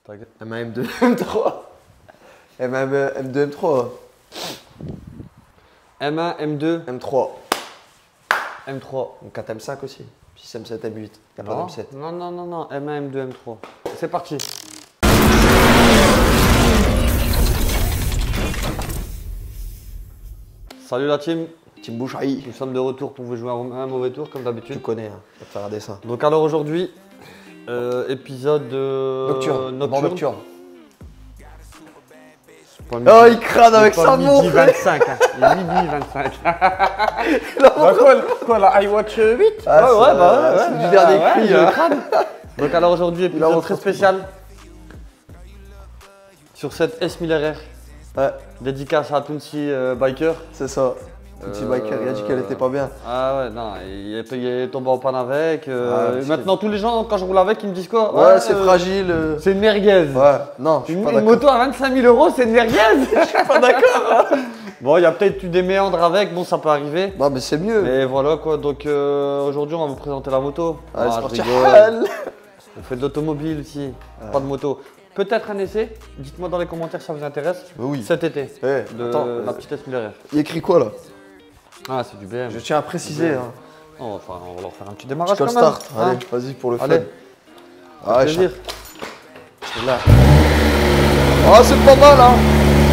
M1, M2, M3. M1, M2, M3. M1, M2, M3. M3. Donc 4 M5 aussi. 6 M7, M8. Il n'y a pas Non. d'M7. Non, M1, M2, M3. C'est parti. Salut la team. Team Boucherie. Nous sommes de retour pour vous jouer un mauvais tour comme Tu d'habitude. connais, hein. Va te faire un dessin. Donc alors aujourd'hui, épisode Nocturne. Nocturne. Pas midi. Oh, il crade avec Pas sa midi montre. 25. Hein. Il est midi 25. Bah, quoi la iWatch 8 Ah, ouais, c'est du dernier cri. je Hein. crade. Donc alors aujourd'hui, épisode très spécial. Sur cette S1000 RR. Ouais, Dédicace à Tounsi Biker. c'est ça. Petit biker, il a dit qu'elle était pas bien. Ah ouais, non, il est tombé en panne avec. Ah, maintenant, tous les gens, quand je roule avec, ils me disent quoi? Ouais, c'est fragile. C'est une merguez. Ouais, non, je suis pas Une d'accord. moto à 25 000 €, c'est une merguez. Je suis pas d'accord. Bon, il y a peut-être eu des méandres avec, bon, ça peut arriver. Non, mais c'est mieux. Et voilà quoi, donc aujourd'hui, on va vous présenter la moto. Allez, c'est je parti. rigole. On fait de l'automobile aussi, pas de moto. Peut-être un essai, dites-moi dans les commentaires si ça vous intéresse. Oui. Cet été, Eh, de attends, la petite S1000 RR. il écrit quoi là? Ah, c'est du BM. Je tiens à préciser. Hein. Oh, enfin, on va leur faire un petit démarrage Call quand même. start. Allez, vas-y pour le fun. Allez. Ah, ouais, Plaisir. c'est là. Oh, c'est pas mal, hein.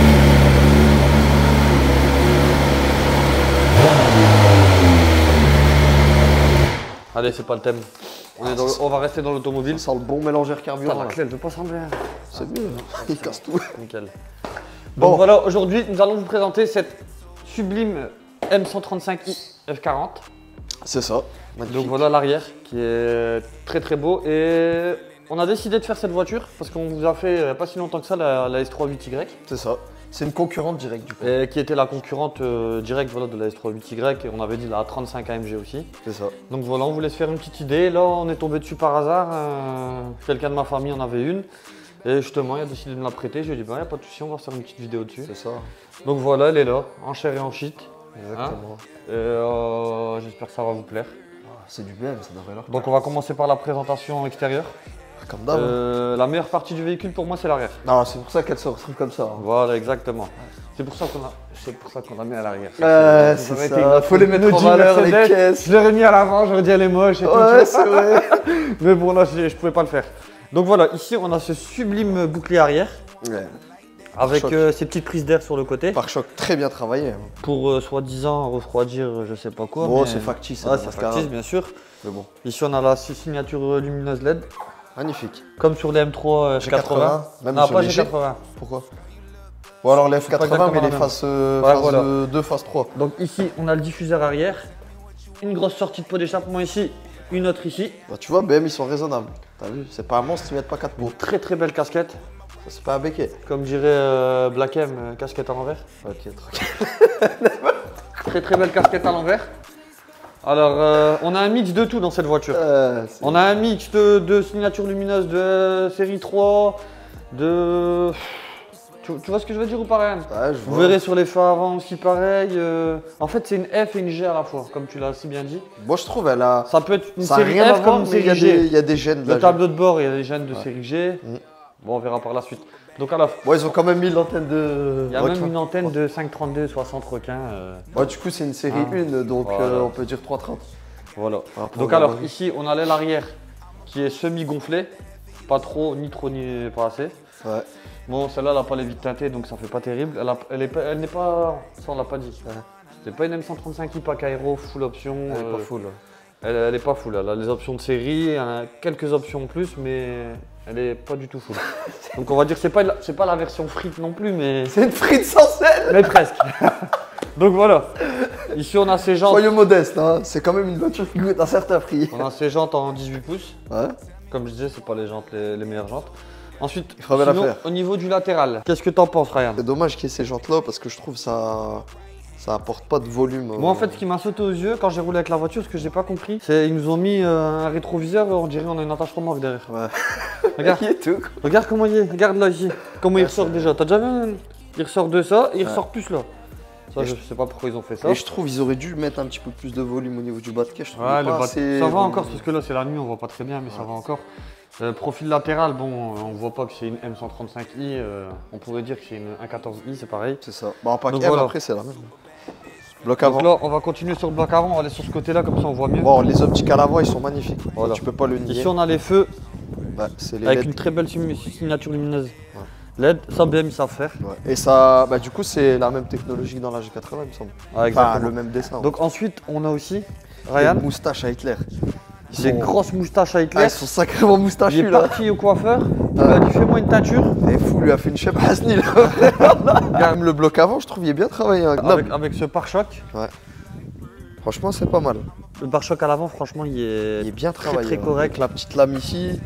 Allez, c'est pas le thème. On va rester dans l'automobile. Ça sent le bon mélangeur Putain, carburant. la là. clé, elle veut pas sembler. C'est mieux. Il casse tout. Nickel. Bon. Donc voilà, aujourd'hui, nous allons vous présenter cette sublime M135i F40. C'est ça. Donc voilà l'arrière qui est très très beau. Et on a décidé de faire cette voiture parce qu'on vous a fait il n'y a pas si longtemps que ça la S38Y. C'est ça. C'est une concurrente directe du coup. Et qui était la concurrente directe voilà, de la S38Y. Et on avait dit la 35 AMG aussi. C'est ça. Donc voilà, on voulait se faire une petite idée. Là, on est tombé dessus par hasard. Quelqu'un de ma famille en avait une. Et justement, il a décidé de me la prêter. Je lui ai dit, bah, y a pas de souci, on va faire une petite vidéo dessus. C'est ça. Donc voilà, elle est là, en chair et en shit. Exactement. Et j'espère que ça va vous plaire. Ah, c'est du BM, ça devrait leur. Donc on va commencer par la présentation extérieure. Comme d'hab. La meilleure partie du véhicule pour moi, c'est l'arrière. Non, c'est pour ça qu'elle se retrouve comme ça. Hein. Voilà, exactement. C'est pour ça qu'on l'a mis à l'arrière. C'est ça. Faut les mettre en valeur, les caisses. Je l'aurais mis à l'avant, j'aurais dit elle est moche et tout. Ouais, c'est vrai. Mais bon, là, je pouvais pas le faire. Donc voilà, ici, on a ce sublime bouclier arrière. Ouais. Avec Pare-choc. ces petites prises d'air sur le côté. Pare-choc très bien travaillé. Hein. Pour soi-disant refroidir je sais pas quoi. Bon, mais- c'est factice. Ouais, c'est factice, bien sûr. Mais bon. Ici, on a la signature lumineuse LED. Magnifique. Comme sur les M3 G80. Même Non, sur pas les G80. Pourquoi? Ou alors les pas F80, exactement mais la les même. faces, voilà. 2, phase 3. Donc ici, on a le diffuseur arrière. Une grosse sortie de pot d'échappement ici. Une autre ici. Bah, tu vois, BM, ils sont raisonnables. T'as vu? C'est pas un monstre, ils mettent pas 4 pots. Très très belle casquette. Ça, c'est pas un béquet. Comme dirait Black M, casquette à l'envers. Ok, tranquille. Très belle casquette à l'envers. Alors, on a un mix de tout dans cette voiture. On a un mix de signatures lumineuses de série 3, de... Tu vois ce que je veux dire ou pas, Ryan? Ouais, je Vous vois. verrez sur les phares avant aussi pareil. En fait, c'est une F et une G à la fois, comme tu l'as si bien dit. Moi, je trouve, elle a. Ça peut être une Ça a série rien à F voir, comme une mais série G. il y a des gènes de Le la tableau de bord, il y a des gènes de Ouais. série G. Mm. Bon, on verra par la suite. Donc à la Bon, ils ont quand même mis l'antenne de. il y a requin. même une antenne de 532 60 requins. Ouais, du coup, c'est une série Ah. 1, donc Voilà. on peut dire 330. Voilà. Ah, pour Donc la alors bonne. ici, on a l'aile arrière qui est semi-gonflée. Pas trop, ni pas assez. Ouais. Bon, celle-là, elle n'a pas les vitres teintées, donc ça fait pas terrible. Elle n'est pas... Ça, on l'a pas dit. C'est pas une M135i pack aéro, full option. Elle est pas full. Elle est pas full. Elle a les options de série, elle a quelques options en plus, mais elle est pas du tout full. Donc on va dire que c'est pas la version frite non plus, mais... C'est une frite sans sel. Mais presque. Donc voilà. Ici, on a ces jantes. Soyons modestes, hein. C'est quand même une voiture qui coûte un certain prix. On a ces jantes en 18 pouces. Ouais. Comme je disais, c'est pas les jantes les meilleures jantes. Ensuite, Il faudrait la sinon, faire. au niveau du latéral, qu'est-ce que t'en penses, Ryan? C'est dommage qu'il y ait ces jantes-là parce que je trouve ça apporte pas de volume. Moi, en fait, ce qui m'a sauté aux yeux quand j'ai roulé avec la voiture, ce que j'ai pas compris, c'est qu'ils nous ont mis un rétroviseur, on dirait on a une attache remorque derrière. Ouais. Regarde, Il est tout. quoi. regarde comment il est, regarde là ici, comment il ressort déjà. T'as déjà vu? Il ressort de ça et il ressort plus là. Ça, Et je sais pas pourquoi ils ont fait ça. Et je trouve qu'ils auraient dû mettre un petit peu plus de volume au niveau du bas de quai. Je trouve Ouais, pas assez ça va encore, volumineux. parce que là c'est la nuit, on voit pas très bien, mais ça va encore. Profil latéral, bon, on voit pas que c'est une M135i. On pourrait dire que c'est une 114i, c'est pareil. C'est ça. Bon, pas Donc que voilà. après, c'est la même. Bloc avant. Donc là, on va continuer sur le bloc avant. On va aller sur ce côté-là, comme ça on voit mieux. Bon, les optiques à l'avant, ils sont magnifiques. Voilà. Tu peux pas le nier. Ici, on a les feux Ouais, c'est les avec LED. une très belle signature lumineuse. LED, ça BM ils savent faire. Ouais. Et ça, bah, du coup, c'est la même technologie que dans la G80, il me semble. Ah, exactement. Enfin, le même dessin. Donc ensuite, on a aussi les Ryan, moustaches à Hitler. des grosses moustaches à Hitler. Ah, ils sont sacrément Il moustachus est là. parti au coiffeur, il m'a dit fais-moi une teinture. Et fou, lui a fait une chef Hasni là. Même le bloc avant, je trouve, il est bien travaillé. Hein. Avec ce pare-choc. Ouais. Franchement, c'est pas mal. Le pare-choc à l'avant, franchement, il est, Il est bien très, travaillé. très correct. Avec la petite lame ici.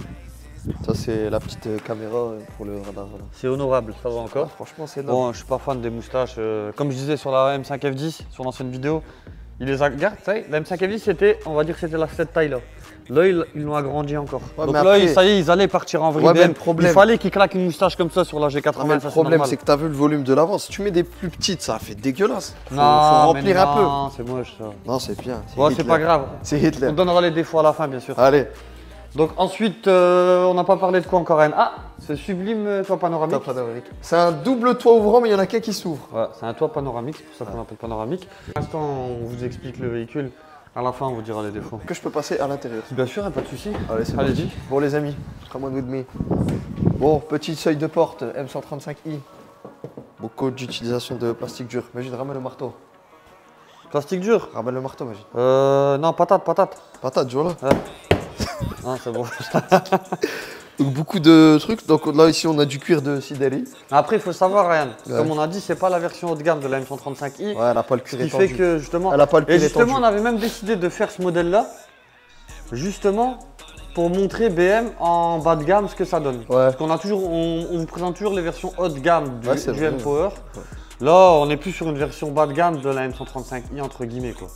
Ça, c'est la petite caméra pour le radar. Voilà. C'est honorable, ça va encore. Franchement, c'est Bon, je suis pas fan des moustaches. Comme je disais sur la M5F10, sur l'ancienne vidéo, il les a. Regarde, tu sais, la M5F10, c'était, on va dire que c'était cette taille-là. Là, ils l'ont agrandi encore. Ouais, donc mais là, après- ça y est, ils allaient partir en vrille. Ouais, mais BM. le problème- Il fallait qu'ils claquent une moustache comme ça sur la G80. Non, mais le ça, problème, normal. c'est que tu as vu le volume de l'avant. Si tu mets des plus petites, ça fait dégueulasse. Faut Non, remplir mais un peu. non, c'est moche ça. Non, c'est bien. Bon, c'est Hitler. pas grave. C'est Hitler. On donnera les défauts à la fin, bien sûr. Allez, Donc ensuite, on n'a pas parlé de quoi encore, Ryan? Ah, ce sublime toit panoramique. top panoramique. C'est un double toit ouvrant, mais il y en a qu'un qui s'ouvre. Ouais, c'est un toit panoramique, c'est pour ça qu'on l'appelle panoramique. Pour l'instant, on vous explique le véhicule. À la fin, on vous dira les défauts. Que je peux passer à l'intérieur. Bien sûr, pas de souci. Allez, c'est Allez-y. parti. Bon, les amis, come on with me. Bon, petit seuil de porte, M135i. Bon, code d'utilisation de plastique dur. Imagine, ramène le marteau. Plastique dur. Ramène le marteau, imagine. Non, patate. Patate, tu vois là. Non, c'est bon. Donc, beaucoup de trucs. Donc, là, ici, on a du cuir de Sideli. Après, il faut savoir, Ryan, Ouais. comme on a dit, c'est pas la version haut de gamme de la M135i. Ouais, elle a pas le Ce cuir qui étendu. fait que justement. Elle a pas le cuir Et justement, étendu. on avait même décidé de faire ce modèle-là, justement, pour montrer BM en bas de gamme ce que ça donne. Ouais. Parce qu'on a toujours, on vous présente toujours les versions haut de gamme du, Ouais, c'est du vrai. M-Power. Ouais. Là, on est plus sur une version bas de gamme de la M135i entre guillemets quoi.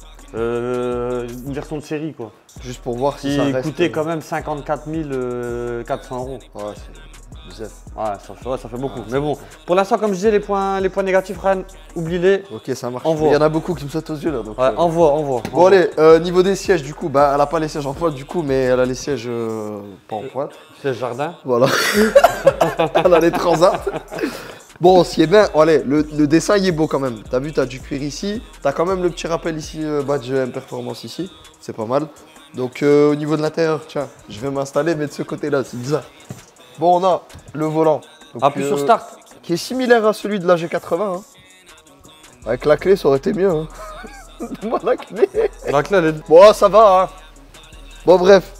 Une version de série quoi. Juste pour voir si Qui ça reste. coûtait quand même 54 400 €. Ouais, c'est bizarre. Ouais, ça fait beaucoup. Mais bon, pour l'instant, comme je disais, les points négatifs, Ryan, oublie-les. Ok, ça marche. Envoie. Il y en a beaucoup qui me sautent aux yeux là. Donc, Ouais, envoie. Bon, allez, niveau des sièges, du coup, bah, elle a pas les sièges en pointe, du coup, mais elle a les sièges pas en pointe. C'est le jardin. Voilà. Elle a les transats. Bon, ce qui est bien, allez, le dessin il est beau quand même. T'as vu, t'as du cuir ici. T'as quand même le petit rappel ici, badge M Performance ici. C'est pas mal. Donc au niveau de l'intérieur, tiens, je vais m'installer, mais de ce côté-là, c'est bizarre. Bon, on a le volant. Donc, Appuie sur Start. Qui est similaire à celui de la G80. Hein. Avec la clé, ça aurait été mieux. Hein. Donne-moi la clé. La clé, elle est. Bon, ça va. Hein. Bon, bref.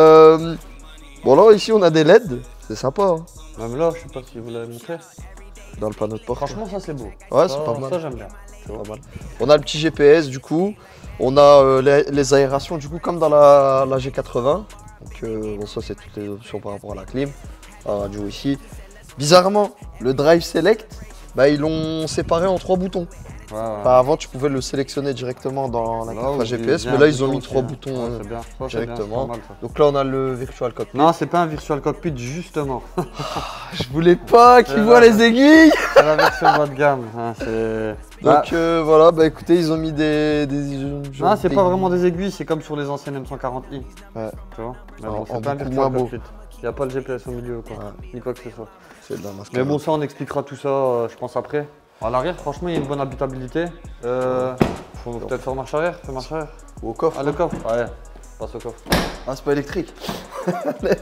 Bon, là, ici, on a des LED. C'est sympa. Hein. Même là, je sais pas si vous l'avez montré. Dans le panneau de porte. Franchement, ça c'est beau. Ouais, Ça, c'est pas mal. Ça, j'aime bien. Pas mal. On a le petit GPS du coup, on a les aérations du coup comme dans la G80. Donc bon, ça c'est toutes les options par rapport à la clim. La radio ici. Bizarrement, le Drive Select, bah, ils l'ont séparé en 3 boutons. Ouais. Enfin, avant tu pouvais le sélectionner directement dans l'interface GPS, mais là ils ont mis 3 boutons C'est bien. Ça, c'est directement. bien, c'est pas mal, ça. Donc là on a le Virtual Cockpit. Non, c'est pas un virtual cockpit, justement. Je voulais pas qu'ils voient les aiguilles. C'est la version bas de gamme. Hein, c'est... Donc voilà, bah écoutez, ils ont mis des Non, c'est pas vraiment des aiguilles, c'est comme sur les anciennes M140i. Ouais. Tu vois. Mais En bon, c'est pas un beaucoup virtual moins beau. cockpit. Il n'y a pas le GPS au milieu, quoi. Ouais. Ni quoi que ce soit. C'est de la masque. Mais bon, ça, on expliquera tout ça, je pense, après. À l'arrière, franchement, il y a une bonne habitabilité. Faut peut-être faire marche arrière. Fais marche arrière. Au coffre. Ah, le coffre. Ouais, passe au coffre. Ah, c'est pas électrique. J'ai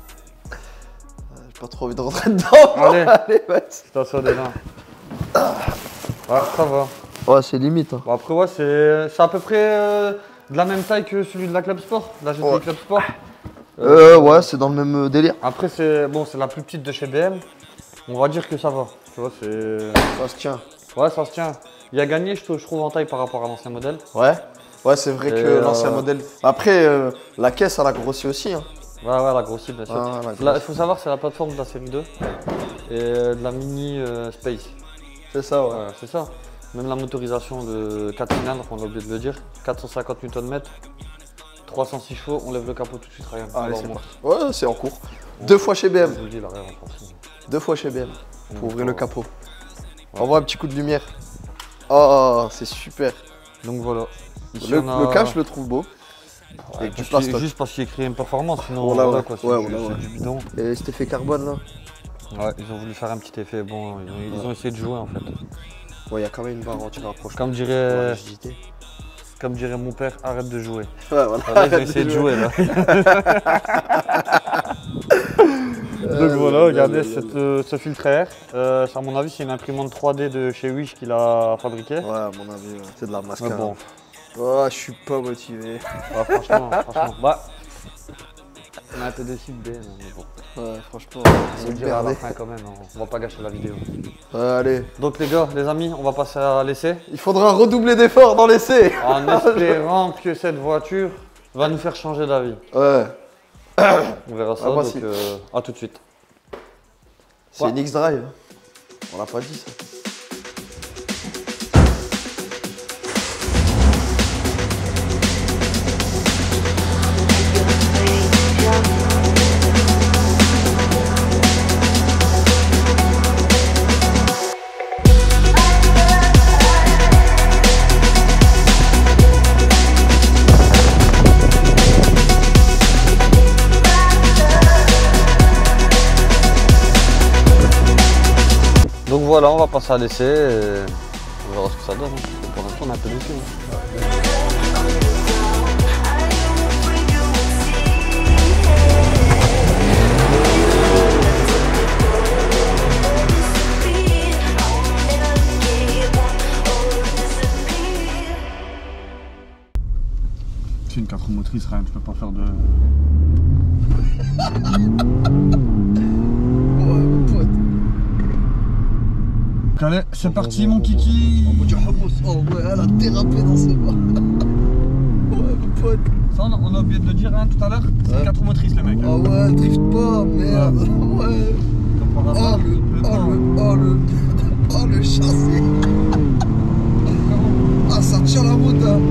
pas trop envie de rentrer dedans. Allez. Allez, vas-y. Attention déjà. Ouais, ça va. Ouais, c'est limite. Hein. Bon, après, ouais, c'est à peu près de la même taille que celui de la Club Sport, la GTI Ouais. Club Sport. Ouais, c'est dans le même délire. Après, c'est la plus petite de chez BM. On va dire que ça va. Tu vois, c'est. Ça se tient. Ouais, ça se tient. Il a gagné, je trouve, en taille par rapport à l'ancien modèle. Ouais. Ouais, c'est vrai Et que l'ancien modèle. Après, la caisse, elle a grossi aussi. Hein. Ouais, elle a grossi, bien sûr. Ouais, elle a grossi. Là, il faut savoir, c'est la plateforme de la série 2 et de la Mini Space. C'est ça, ouais. Ouais, c'est ça. Même la motorisation de 4 cylindres, on a oublié de le dire. 450 Nm, 306 chevaux, on lève le capot tout de suite, Ryan. Allez, On c'est va parti. Ouais, c'est en cours. 2 fois chez BM. Je vous le dis, l'arrière, on s'en fout. 2 fois chez BM. Pour ouvrir le capot. Ouais. Envoie un petit coup de lumière. Oh, c'est super. Donc voilà. Ici, Le on a- cas, je le trouve beau. Et que tu passes juste parce qu'il y a écrit une performance, sinon voilà, quoi, ouais, c'est du bidon. Et cet effet carbone là? Ouais, ils ont voulu faire un petit effet, bon, ils ont essayé de jouer en fait. Ouais, il y a quand même une barre anti-rapprochement. Comme dirait mon père, arrête de jouer. Ouais, voilà. Là, ils ont essayé de jouer là. Donc voilà, regardez ce filtre air. À mon avis, c'est une imprimante 3D de chez Wish qui l'a fabriqué. Ouais, à mon avis, c'est de la mascara. Bon. Oh, je suis pas motivé. Ah, franchement. Bah, on a un peu de cible B, mais bon. Ouais, franchement, on va le dire à la fin quand même, hein. On va pas gâcher la vidéo. Ouais, allez. Donc les gars, les amis, on va passer à l'essai. Il faudra redoubler d'efforts dans l'essai. En espérant que cette voiture va nous faire changer d'avis. Ouais. On verra ça, donc à tout de suite. C'est une X-Drive. On l'a pas dit ça. Donc voilà, on va passer à l'essai et on verra ce que ça donne. Pour l'instant, on est un peu déçus. C'est une 4 roues motrices, rien, je peux pas faire de... Allez, c'est parti mon kiki. Oh ouais, elle a dérapé dans ce bas. Ouais, mon pote. Ça, on a oublié de le dire hein, tout à l'heure, c'est 4 roues motrices le mec. Ah ouais, elle drift pas, merde. Ouais. Oh le châssis. Ah, ça tient la route hein.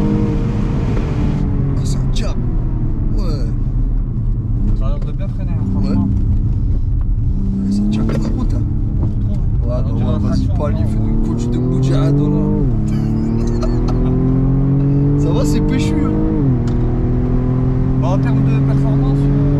Ah, c'est un jab. Ouais. Ça a l'air de bien freiner hein, franchement. Ouais. Ça tient bien la route hein. Ouais, non, vas-y pas aller faire une coach de Moujahad là. Ça va, c'est péchu hein. Bah, en termes de performance,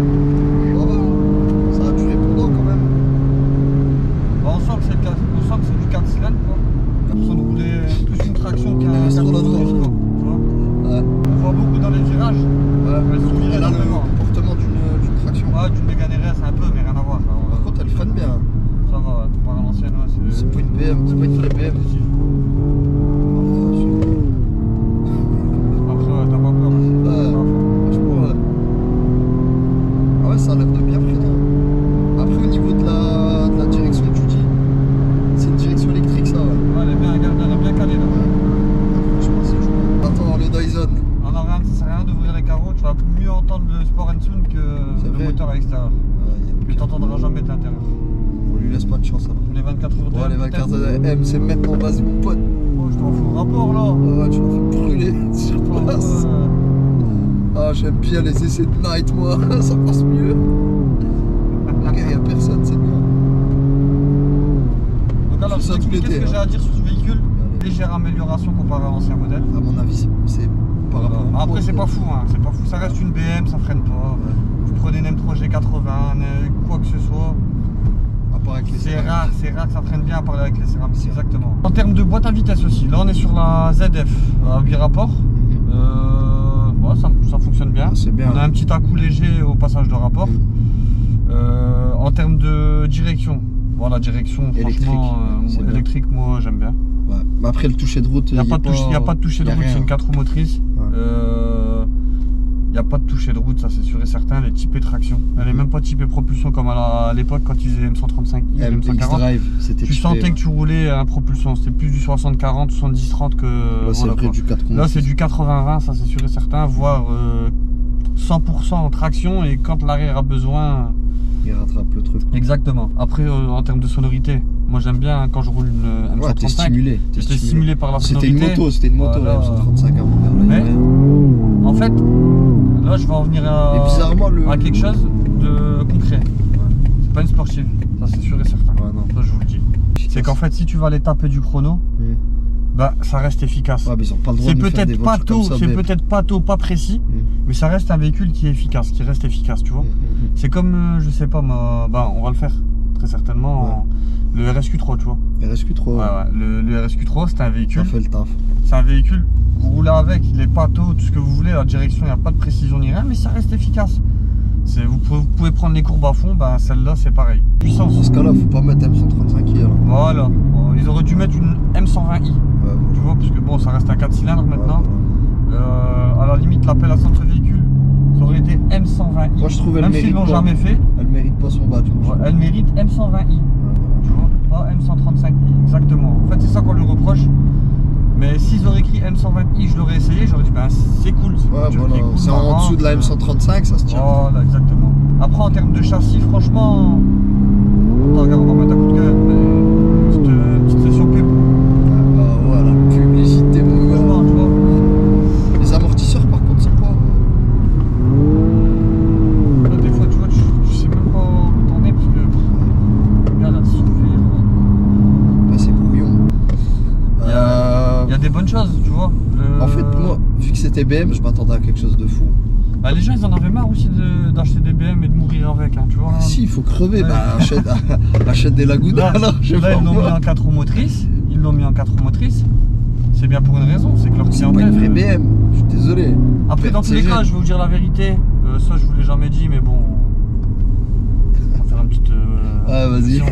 ça a du répondant quand même. Bah, on sent que c'est du 4 cylindres quoi. On sent de rouler plus une traction qu'un 4 motrices quoi. Ouais. On voit beaucoup dans les virages. Ouais. Elle se vire Elle a le énormément. comportement d'une traction. Ouais, d'une Mégane RS un peu, mais rien à voir. Par contre, elle freine bien. Ça va, comparé à l'ancienne, ouais, c'est pas une BM, c'est pas une vraie BM. Après, ouais, t'as pas peur. Franchement, ouais. Ah ouais, ça a l'air de bien freiner. Après, au niveau de la direction que tu dis, c'est une direction électrique, ça, ouais. Ouais, elle est bien calée, là. Franchement, c'est chaud. Attends, le Dyson. Non, rien, ça sert à rien d'ouvrir les carreaux, tu vas mieux entendre le Sport & Sound que le moteur à l'extérieur. Tu t'entendras jamais de l'intérieur. On lui laisse pas de chance alors. Les 24 heures de ouais, les 24 heures de M, c'est maintenant vas-y mon pote. Oh, je t'en fous le rapport là. Ouais, tu l'as fait brûler sur place. Ah, j'aime bien les essais de night, moi. Ça passe mieux. Regarde, y'a personne, c'est bien. Donc alors, qu'est-ce que j'ai à dire sur ce véhicule? Légère amélioration comparé à l'ancien modèle. À mon avis, c'est par rapport au après, c'est pas fou, hein. C'est pas fou. Ça reste une BM, ça freine pas. Ouais. Vous prenez une M3 G80, quoi que ce soit. C'est rare que ça freine bien à parler avec les céramiques, exactement. En termes de boîte à vitesse aussi, là on est sur la ZF à 8 rapports. Ouais, ça fonctionne bien. Bien. On a un petit à-coup léger au passage de rapport. En termes de direction, voilà, direction franchement électrique, moi j'aime bien. Ouais. Mais après le toucher de route, il n'y a pas de toucher de route, c'est une 4 roues motrices. Ouais. Il n'y a pas de toucher de route, ça c'est sûr et certain. Elle est typée traction. Elle n'est même pas typée propulsion comme à l'époque quand tu faisais M135, M140. Tu sentais que tu roulais à propulsion. C'était plus du 60-40, 70-30 que. Là, c'est vrai, du 80. Là, c'est du 80-20, ça c'est sûr et certain, voire 100% en traction. Et quand l'arrière a besoin. Il rattrape le truc. Exactement. Après, en termes de sonorité, moi j'aime bien quand je roule une M135. Ouais, t'es stimulé. T'es stimulé par la sonorité. C'était une moto, la M135 à mon mais en fait, là je vais en venir à quelque chose de concret. Ouais. C'est pas une sportive, ça c'est sûr et certain. Ouais, non. Ça je vous le dis. C'est qu'en fait, si tu vas aller taper du chrono, bah ça reste efficace. Ouais, mais ils ont pas le droit c'est de peut-être pas tôt, c'est peut-être pas tôt, pas précis, Mais ça reste un véhicule qui est efficace, qui reste efficace, tu vois. C'est comme, je sais pas, on va le faire très certainement. Le RSQ3, tu vois. RSQ3. Ouais, le RSQ3, c'est un véhicule. Ça fait le taf. C'est un véhicule, vous roulez avec, il est pâteau, tout ce que vous voulez, la direction, il n'y a pas de précision ni rien, mais ça reste efficace. Vous pouvez prendre les courbes à fond, ben celle-là c'est pareil. Puissance. Dans ce cas-là, faut pas mettre M135i alors. Voilà. Ils auraient dû mettre une M120i. Tu vois, parce que bon, ça reste un 4 cylindres maintenant. À la limite, l'appellation de ce véhicule, ça aurait été M120i. Moi je trouve même s'ils l'ont jamais fait. Elle mérite pas son badge. Elle mérite M120i. Tu vois, pas M135i. Exactement. En fait, c'est ça qu'on lui reproche. Mais s'ils auraient écrit M120i, je l'aurais essayé, j'aurais dit ben c'est cool. C'est en dessous de la M135, ça se tient. Voilà, exactement. Après en termes de châssis, franchement, regarde, on va mettre un coup de cœur, petite session pub. Voilà, publicité mon gars. Franchement, tu vois. Les amortisseurs par contre c'est pas. Là, des fois tu vois, tu sais même pas où t'en es parce que regarde là, souffrir. Là c'est brouillon. Il y a des bonnes choses, tu vois. En fait, moi, vu que c'était BM, je m'attendais à quelque chose de fou. Bah, les gens, ils en avaient marre aussi d'acheter des BM et de mourir avec, hein, tu vois. Si, il faut crever. Ouais. Bah, achète des Laguna. Là, ils l'ont mis en 4 roues motrices. Ils l'ont mis en 4 roues motrices. C'est bien pour une raison, c'est que leur clientèle. C'est pas une vraie BM, je suis désolé. Après, dans tous les cas, je vais vous dire la vérité. Ça, je vous l'ai jamais dit, mais bon. On va faire une petite. Ah, vas-y.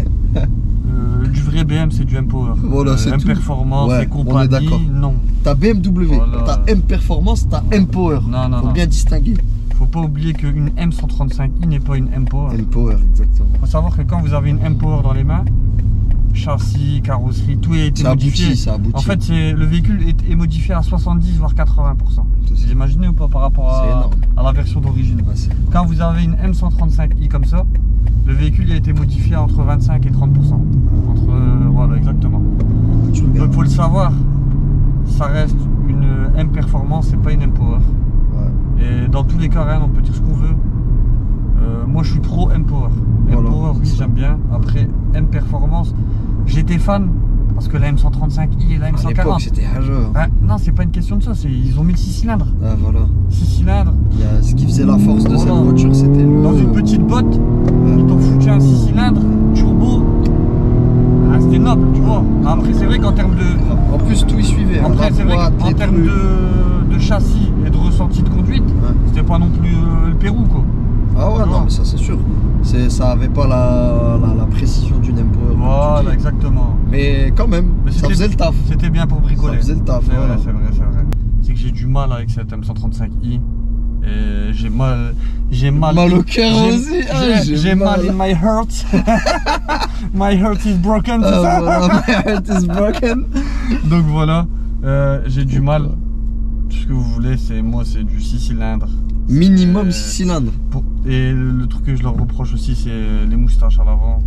Du vrai BM, c'est du M-Power. Voilà, c'est tout. M-Performance et compagnie, on est d'accord. non. T'as BMW, voilà. T'as M-Performance, t'as M-Power. Non, faut bien distinguer. Faut pas oublier qu'une M135i n'est pas une M-Power. M-Power, exactement. Faut savoir que quand vous avez une M-Power dans les mains, châssis, carrosserie, tout a été modifié. Ça aboutit. En fait, le véhicule est modifié à 70 voire 80%. Vous imaginez ou pas par rapport à la version d'origine. Ouais, quand vous avez une M135i comme ça, le véhicule a été modifié entre 25 et 30%. Voilà, exactement. Donc faut le savoir, ça reste une M-Performance, c'est pas une M-Power. Ouais. Et dans tous les cas, rien, on peut dire ce qu'on veut. Moi je suis pro M-Power. M-Power, oui, j'aime bien. Après, M-Performance, j'étais fan parce que la M135i et la M140. À l'époque, c'était rageur. Non, c'est pas une question de ça, ils ont mis le 6 cylindres. Ah, voilà. 6 cylindres. Ce qui faisait la force de cette voiture, c'était le. Dans une petite botte, ils t'ont foutu un 6 cylindres, turbo. C'était noble, tu vois. Après, c'est vrai qu'en termes de. En plus, tout y suivait. Après, c'est vrai qu'en termes de châssis et de ressenti de conduite, c'était pas non plus le Pérou, quoi. Ah ouais, non, mais ça, c'est sûr. Ça avait pas la précision d'une M-Power. Voilà, exactement. Mais quand même, ça faisait le taf. C'était bien pour bricoler. Ça faisait le taf. C'est vrai, c'est vrai, c'est vrai. C'est que j'ai du mal avec cette M135i. Et j'ai mal au cœur aussi. J'ai mal in my heart. My heart is broken, c'est ça? Voilà, my heart is broken. Donc voilà, j'ai du mal. Tout ce que vous voulez, c'est du 6 cylindres. Minimum 6 cylindres. Et le truc que je leur reproche aussi, c'est les moustaches à l'avant.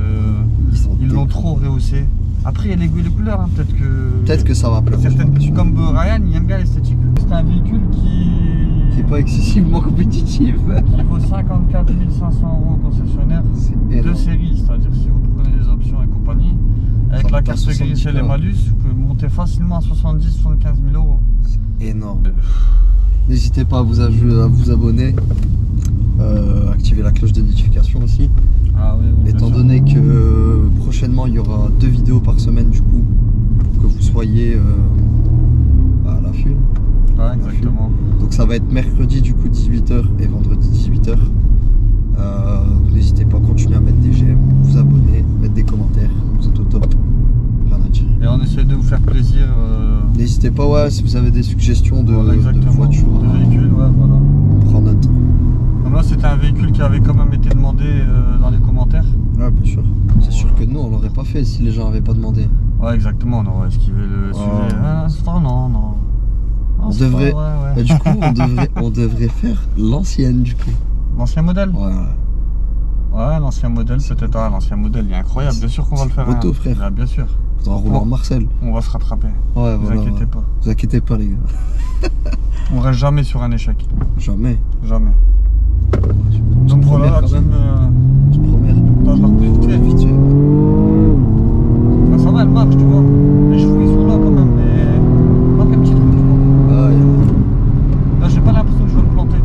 Ils l'ont trop rehaussé. Après, il y a les couleurs, hein. Peut-être que ça va plaire. Comme Ryan, il aime bien l'esthétique. C'est un véhicule qui est pas excessivement compétitif. Qui vaut 54 500 € au concessionnaire. De série, c'est-à-dire si vous prenez les options et compagnie, avec la carte grise et les malus, vous pouvez monter facilement à 70-75 000 €. C'est énorme. N'hésitez pas à vous abonner, activer la cloche de notification aussi. Ah oui, étant donné que prochainement il y aura 2 vidéos par semaine du coup, pour que vous soyez à l'affût. Ouais, exactement. Donc ça va être mercredi du coup 18 h et vendredi 18 h. N'hésitez pas à continuer à mettre des j'aime, vous abonner, mettre des commentaires, vous êtes au top. Rien à dire. Et on essaie de vous faire plaisir. N'hésitez pas, si vous avez des suggestions de voitures, de véhicules, ouais, voilà. On prend note. Comme là, c'était un véhicule qui avait quand même été demandé dans les commentaires. Ouais, bien sûr. C'est sûr que nous, on l'aurait pas fait si les gens n'avaient pas demandé. Ouais, exactement, on aurait esquivé le sujet. Ah, non. On devrait, bah, du coup, on devrait faire l'ancienne du coup. L'ancien modèle? Ouais, l'ancien modèle, peut-être. Ah, l'ancien modèle, il est incroyable. Bien sûr qu'on va le faire. Moto, frère. Ah, bien sûr. Faudra rouler en Marcel. On va se rattraper. Ouais, vous inquiétez pas. Vous inquiétez pas, les gars. On reste jamais sur un échec. Jamais. Jamais. Donc voilà, la team. Je promets. Attends, je la repousse vite fait. Bah, ça va, elle marche, tu vois. Les chevaux, ils sont là quand même, mais. Manque un petit truc, tu vois. Ah, là, j'ai pas l'impression que je vais me planter.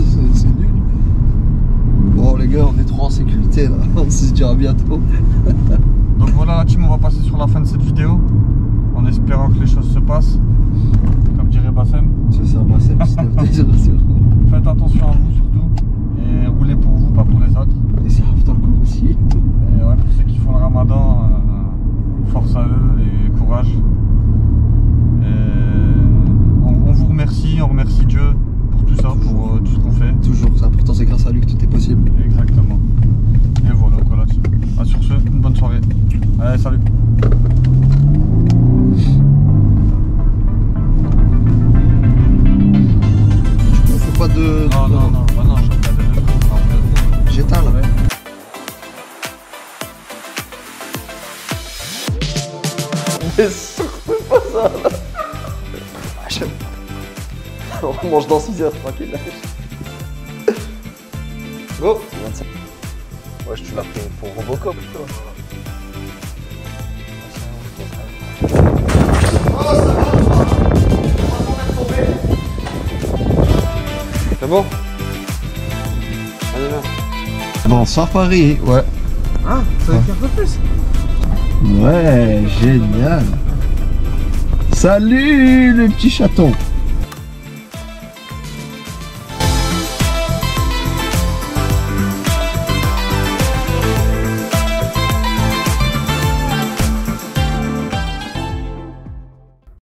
c'est nul. Bon les gars, on est trop en sécurité là, on se dit à bientôt. Donc voilà la team, on va passer sur la fin de cette vidéo, en espérant que les choses se passent, comme dirait Bassem. C'est ça, Bassem, Faites attention à vous surtout, et roulez pour vous, pas pour les autres. Et c'est after coup aussi. Et ouais, pour ceux qui font le ramadan, force à eux et courage. Et on vous remercie, on remercie Dieu pour tout ça, pour tout ce qu'on fait. Toujours, c'est important, c'est grâce à lui que tout est possible. Exactement. Et voilà quoi là-dessus. Ah, sur ce, une bonne soirée. Allez, salut. Je fais pas de... Non, non, non, bah non, je fais pas de... J'éteins là. Ouais. Mais surtout pas ça là. Ah, j'aime. On mange dans 6 heures tranquille. Go. 25. Ouais, je suis là pour Robocop, toi. C'est bon? Allez, viens. Bonsoir Paris, ouais. Ah, ça va faire un peu plus. Ouais, génial. Salut les petits chatons.